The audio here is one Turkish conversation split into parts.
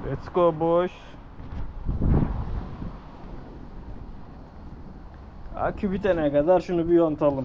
Let's go boys. Akü bitene kadar şunu bir yontalım.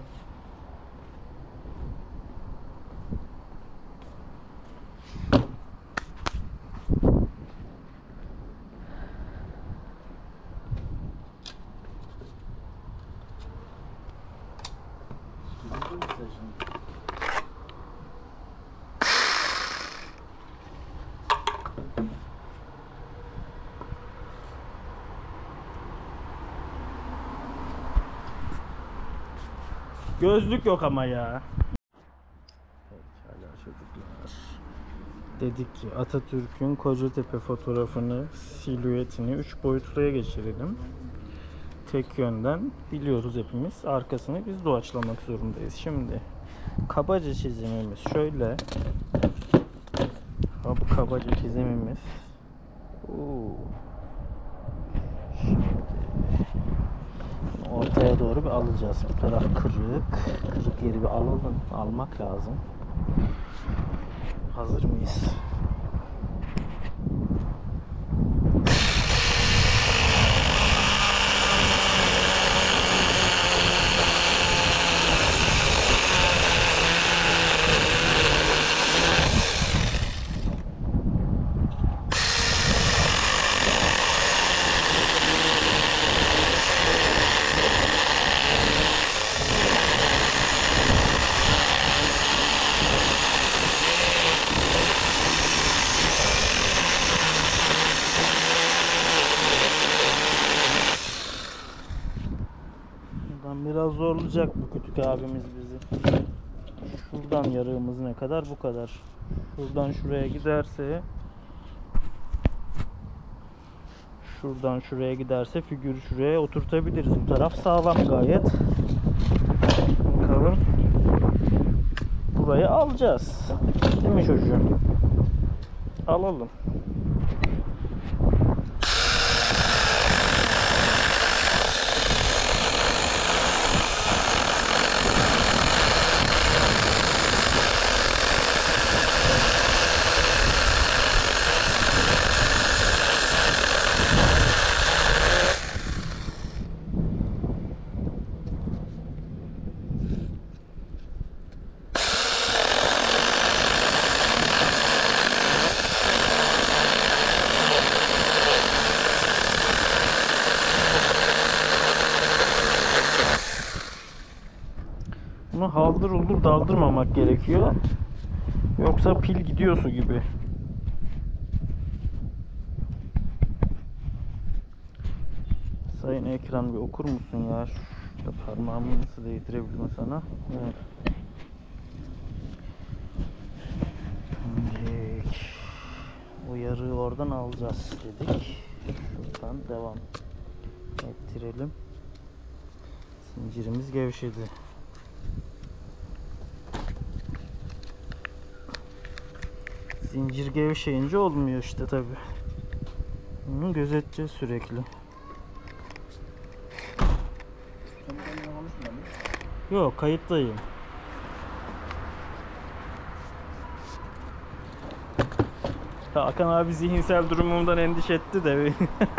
Gözlük yok ama ya. Pekala çocuklar. Dedik ki Atatürk'ün Kocatepe fotoğrafını, silüetini 3 boyutluya geçirelim. Tek yönden biliyoruz hepimiz. Arkasını biz doğaçlamak zorundayız. Şimdi kabaca çizimimiz şöyle. Bu kabaca çizimimiz. Ortaya doğru bir alacağız. Bu taraf kırık. Kırık yeri bir almak lazım. Hazır mıyız? Biraz zorlayacak bu kütük abimiz bizi. Şuradan yarığımız ne kadar? Bu kadar. Şuradan şuraya giderse, şuradan şuraya giderse figürü şuraya oturtabiliriz. Bu taraf sağlam gayet. Bakalım. Burayı alacağız. Değil mi çocuğum? Alalım. Bunu haldır uldur daldırmamak gerekiyor. Yoksa pil gidiyor su gibi. Sayın ekran bir okur musun ya? Şurada parmağımı nasıl değdirebilirim sana? Evet. Şimdi o yarığı oradan alacağız dedik. Şuradan devam ettirelim. Zincirimiz gevşedi. Zincir gevşeyince olmuyor işte tabi. Bunu gözeteceğiz sürekli. Yok, kayıttayım. Hakan abi zihinsel durumumdan endişe etti de.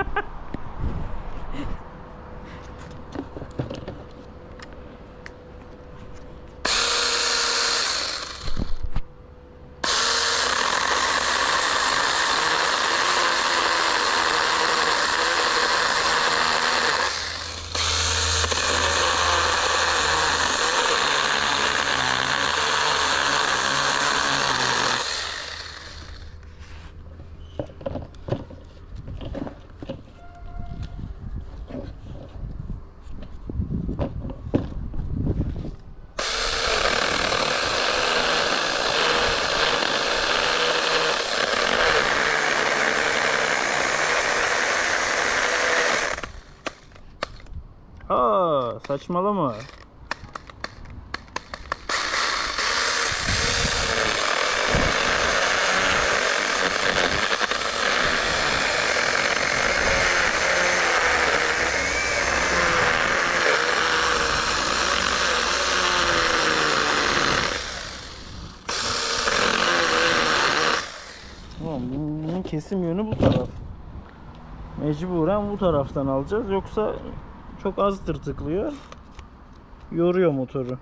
Saçmalama. Tamam, bunun kesim yönü bu taraf. Mecburen bu taraftan alacağız. Yoksa çok az tırtıklıyor. Yoruyor motoru.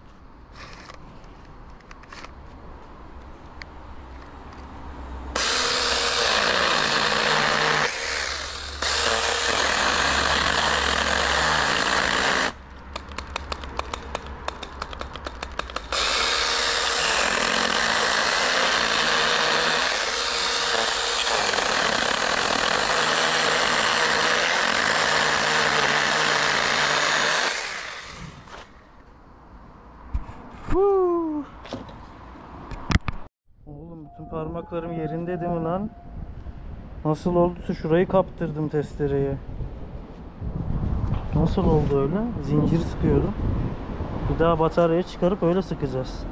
Oğlum bütün parmaklarım yerinde değil mi lan? Nasıl olduysa şurayı kaptırdım testereye. Nasıl oldu öyle? Zincir sıkıyordum. Bir daha bataryayı çıkarıp öyle sıkacağız.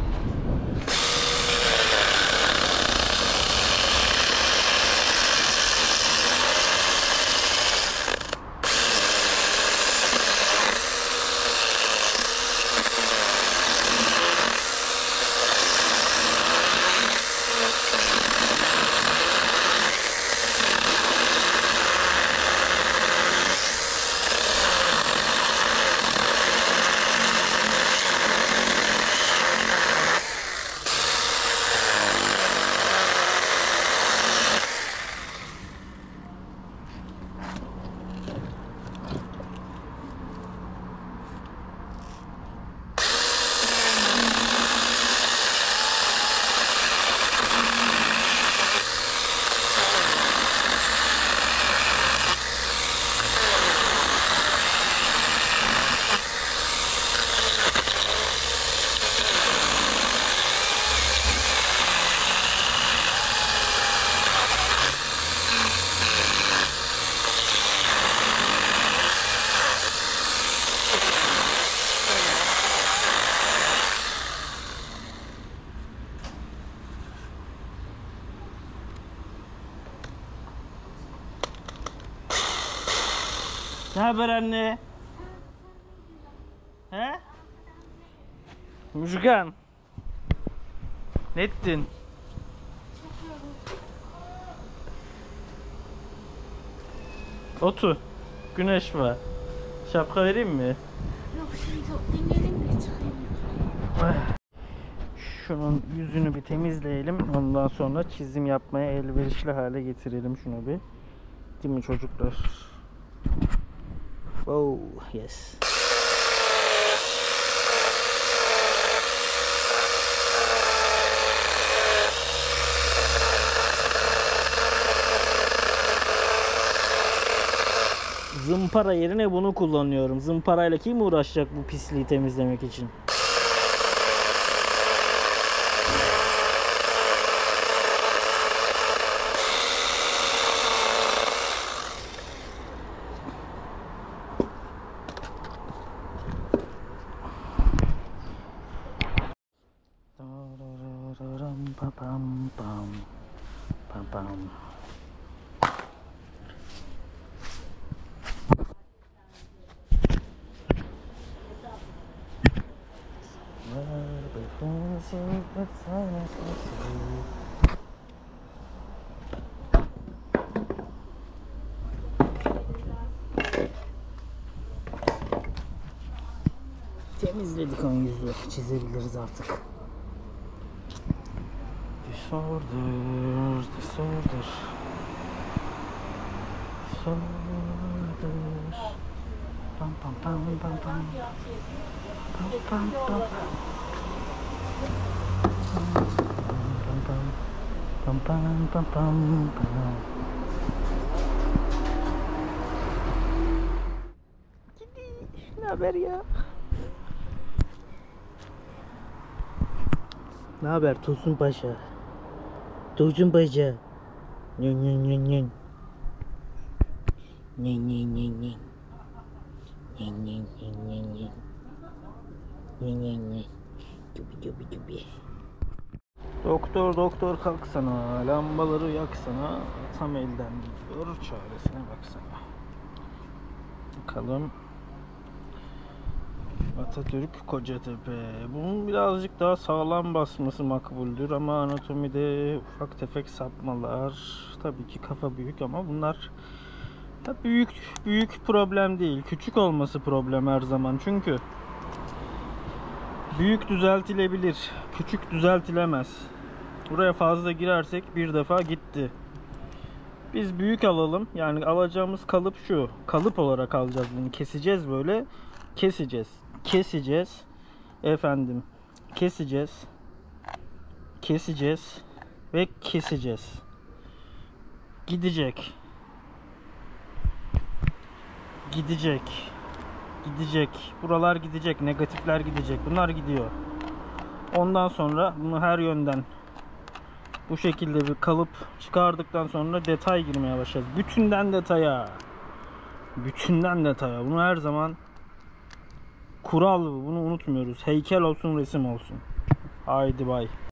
Ne haber anne? He? Mujgan. Ne ettin? Otur. Güneş var. Şapka vereyim mi? Yok şimdi dinleyelim de çıkayım. Şunun yüzünü bir temizleyelim. Ondan sonra çizim yapmaya elverişli hale getirelim şunu bir. Değil mi çocuklar? Oh yes. Zımpara yerine bunu kullanıyorum. Zımparayla kim uğraşacak bu pisliği temizlemek için? Pam pam pam pam pam. Temizledik ön yüzü. Çizebiliriz artık. Disorder, disorder. Disorder. Pam pam pam pam pam. Pam pam pam. Pam pam pam pam pam. Ne haber ya? Ne haber Tosun Paşa? Tosun Paşa. Nyen nyen nyen nyen. Nyen nyen nyen nyen. Nyen nyen nyen nyen nyen. Nyen nyen nyen. Cubi cubi cubi. Doktor doktor kalksana, lambaları yaksana, tam elden gidiyor, çaresine baksana. Bakalım. Atatürk Kocatepe. Bunun birazcık daha sağlam basması makbuldür ama anatomide ufak tefek sapmalar. Tabii ki kafa büyük ama bunlar da büyük problem değil. Küçük olması problem her zaman. Çünkü büyük düzeltilebilir. Küçük düzeltilemez. Buraya fazla girersek bir defa gitti. Biz büyük alalım. Yani alacağımız kalıp şu. Kalıp olarak alacağız bunu. Keseceğiz böyle. Keseceğiz. Efendim. Keseceğiz. Ve keseceğiz. Gidecek. Buralar gidecek. Negatifler gidecek. Bunlar gidiyor. Ondan sonra bunu her yönden bu şekilde bir kalıp çıkardıktan sonra detay girmeye başlayacağız. Bütünden detaya. Bunu her zaman kural bu. Bunu unutmuyoruz. Heykel olsun, resim olsun. Haydi bay.